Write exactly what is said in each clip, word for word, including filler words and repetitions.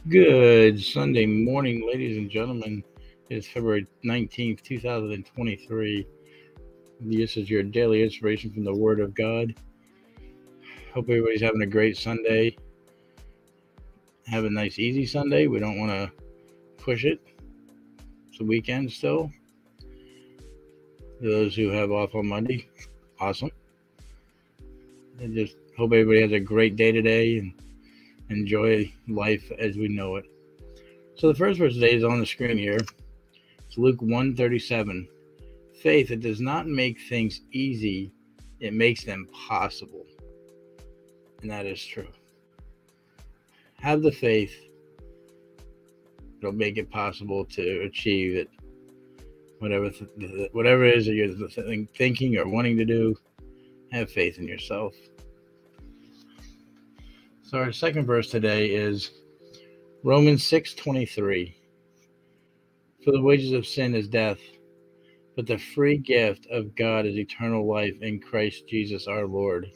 Good Sunday morning, ladies and gentlemen. It's February nineteenth, twenty twenty-three. This is your daily inspiration from the Word of God. Hope everybody's having a great Sunday. Have a nice, easy Sunday. We don't want to push it. It's the weekend still. Those who have off on Monday, awesome. And just hope everybody has a great day today and enjoy life as we know it. So the first verse today is on the screen here. It's Luke one thirty-seven. Faith, it does not make things easy, it makes them possible. And that is true. Have the faith, it'll make it possible to achieve it. Whatever, th- whatever it is that you're thinking or wanting to do, have faith in yourself. So our second verse today is Romans six twenty-three. For the wages of sin is death, but the free gift of God is eternal life in Christ Jesus our Lord.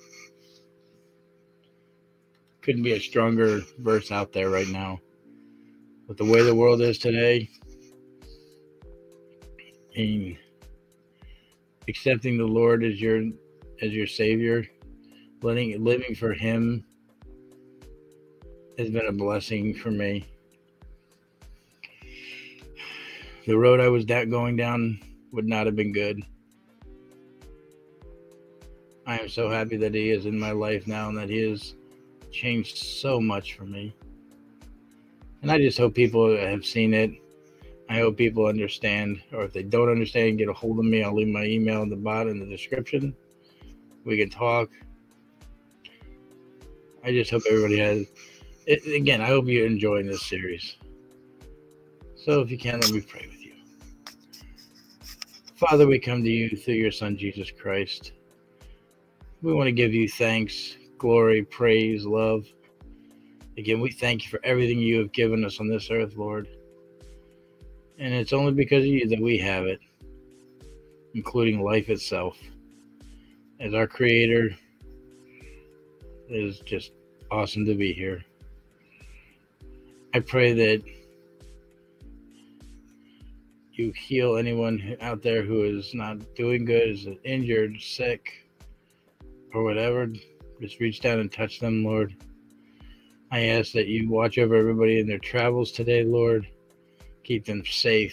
Couldn't be a stronger verse out there right now. With the way the world is today, and accepting the Lord as your as your Savior, letting living for Him has been a blessing for me. The road I was going down would not have been good. I am so happy that He is in my life now and that He has changed so much for me. And I just hope people have seen it. I hope people understand, or if they don't understand, get a hold of me. I'll leave my email in the bottom in the description. We can talk. I just hope everybody has it. Again, I hope you're enjoying this series. So if you can, let me pray with you. Father, we come to you through your Son, Jesus Christ. We want to give you thanks, glory, praise, love. Again, we thank you for everything you have given us on this earth, Lord. And it's only because of you that we have it, including life itself. As our Creator, it is just awesome to be here. I pray that you heal anyone out there who is not doing good, is injured, sick, or whatever. Just reach down and touch them, Lord. I ask that you watch over everybody in their travels today, Lord. Keep them safe.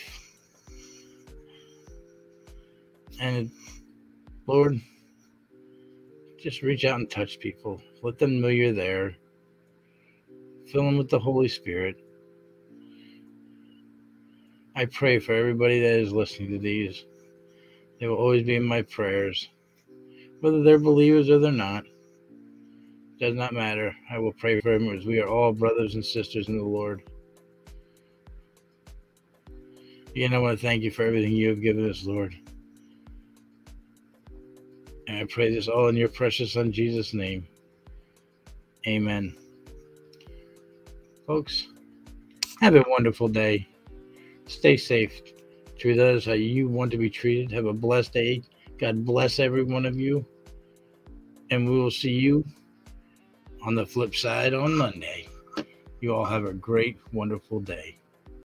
And Lord, just reach out and touch people. Let them know you're there. Fill them with the Holy Spirit. I pray for everybody that is listening to these. They will always be in my prayers. Whether they're believers or they're not, does not matter. I will pray for them as we are all brothers and sisters in the Lord. Again, I want to thank you for everything you have given us, Lord. And I pray this all in your precious Son, Jesus' name. Amen. Folks, have a wonderful day. Stay safe. Treat others how you want to be treated. Have a blessed day. God bless every one of you. And we will see you on the flip side on Monday. You all have a great, wonderful day.